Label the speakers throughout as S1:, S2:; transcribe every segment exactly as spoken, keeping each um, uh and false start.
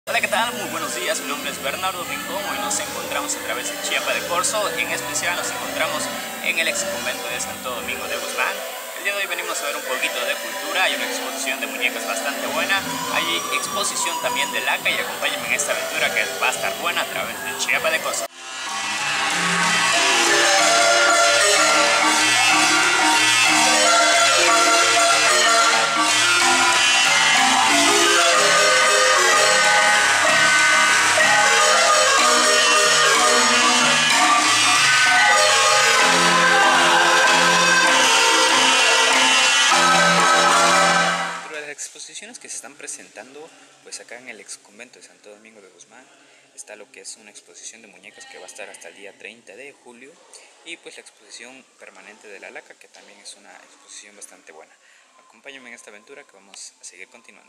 S1: Hola, ¿qué tal? Muy buenos días, mi nombre es Bernardo Rincón. Hoy nos encontramos a través de Chiapa de Corzo. En especial nos encontramos en el ex convento de Santo Domingo de Guzmán. El día de hoy venimos a ver un poquito de cultura. Hay una exposición de muñecas bastante buena. Hay exposición también de laca y acompáñenme en esta aventura que va a estar buena a través de Chiapa de Corzo. Exposiciones que se están presentando pues acá en el ex convento de Santo Domingo de Guzmán está lo que es una exposición de muñecas que va a estar hasta el día treinta de julio y pues la exposición permanente de la laca, que también es una exposición bastante buena. Acompáñenme en esta aventura que vamos a seguir continuando.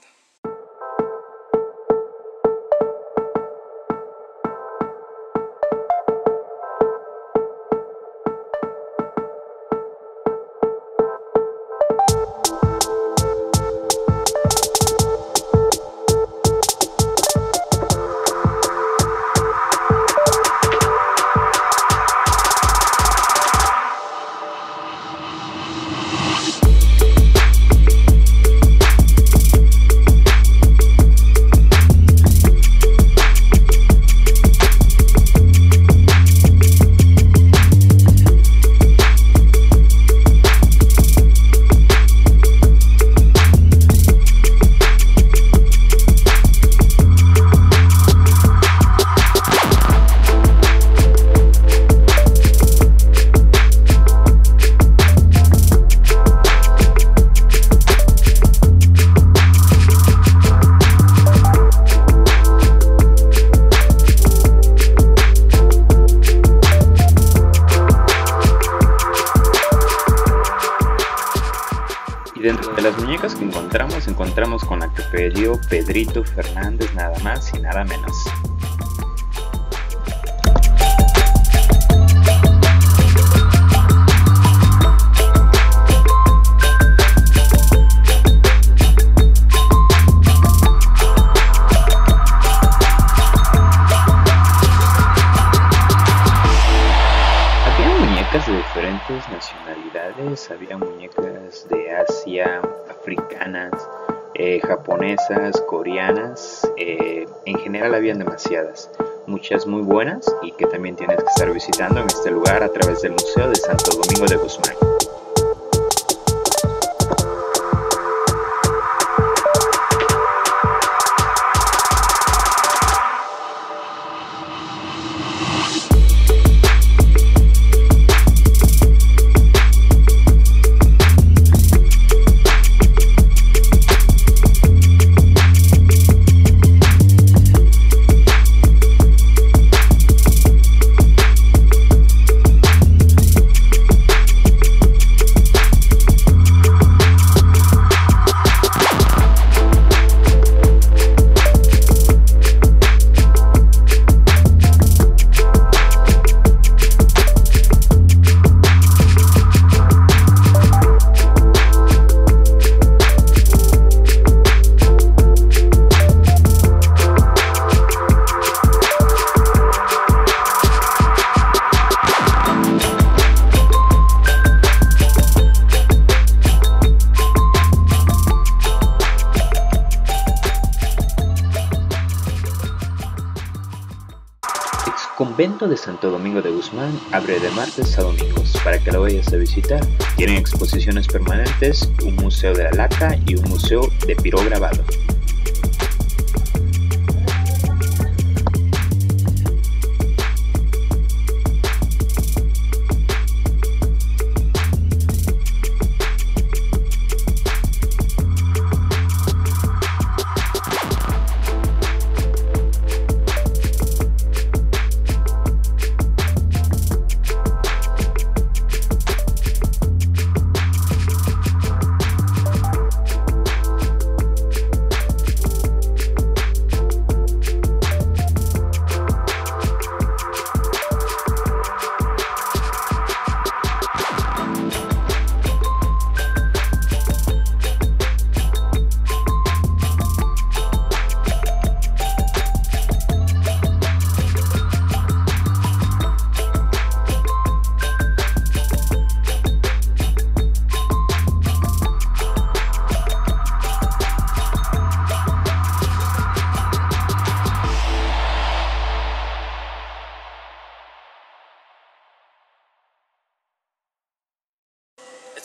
S1: Y dentro de las muñecas que encontramos, encontramos con la que pidió Pedrito Fernández, nada más y nada menos. De diferentes nacionalidades, había muñecas de Asia, africanas, eh, japonesas, coreanas, eh, en general habían demasiadas, muchas muy buenas y que también tienes que estar visitando en este lugar a través del Museo de Santo Domingo de Guzmán. Convento de Santo Domingo de Guzmán abre de martes a domingos para que lo vayas a visitar. Tienen exposiciones permanentes, un museo de la laca y un museo de pirograbado.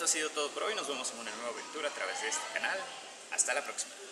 S1: esto ha sido todo por hoy. Nos vemos en una nueva aventura a través de este canal. Hasta la próxima.